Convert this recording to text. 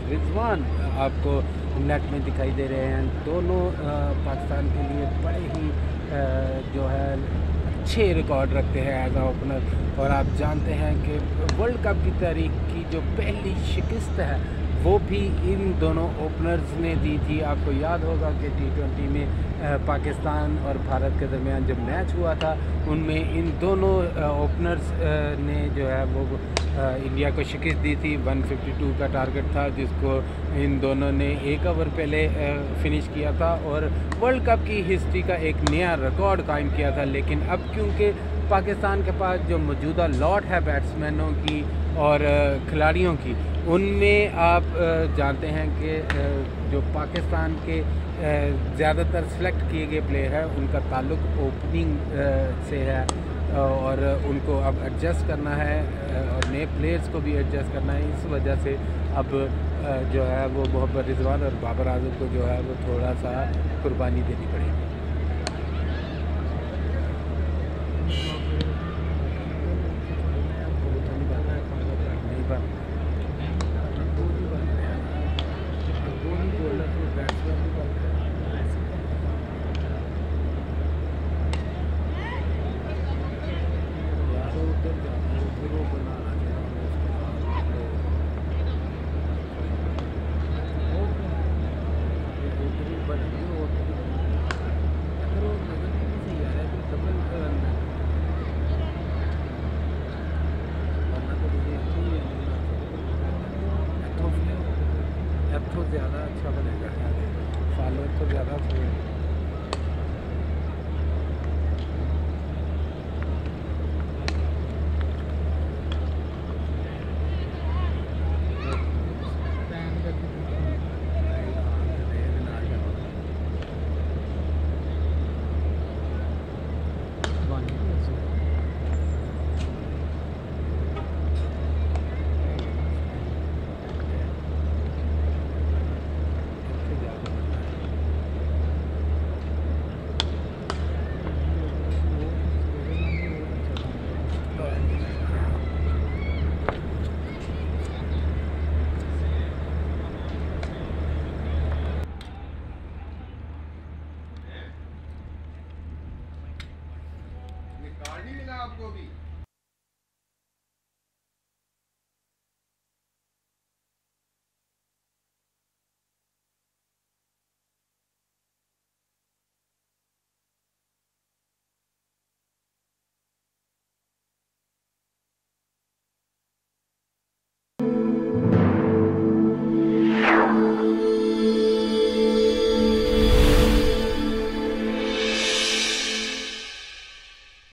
रिजवान आपको नेट में दिखाई दे रहे हैं। दोनों पाकिस्तान के लिए बड़े ही जो है अच्छे रिकॉर्ड रखते हैं एज आ ओपनर। और आप जानते हैं कि वर्ल्ड कप की तारीख की जो पहली शिकस्त है वो भी इन दोनों ओपनर्स ने दी थी। आपको याद होगा कि T20 में पाकिस्तान और भारत के दरमियान जब मैच हुआ था उनमें इन दोनों ओपनर्स ने जो है वो इंडिया को शिकस्त दी थी। 152 का टारगेट था जिसको इन दोनों ने 1 ओवर पहले फिनिश किया था और वर्ल्ड कप की हिस्ट्री का एक नया रिकॉर्ड कायम किया था। लेकिन अब क्योंकि पाकिस्तान के पास जो मौजूदा लॉट है बैट्समैनों की और खिलाड़ियों की, उनमें आप जानते हैं कि जो पाकिस्तान के ज़्यादातर सेलेक्ट किए गए प्लेयर हैं उनका ताल्लुक़ ओपनिंग से है और उनको अब एडजस्ट करना है और नए प्लेयर्स को भी एडजस्ट करना है। इस वजह से अब जो है वो मोहम्मद रिजवान और बाबर आजम को जो है वो थोड़ा सा कुर्बानी देनी पड़ेगी। तो ज़्यादा अच्छा बनेगा, फॉलोअर तो ज़्यादा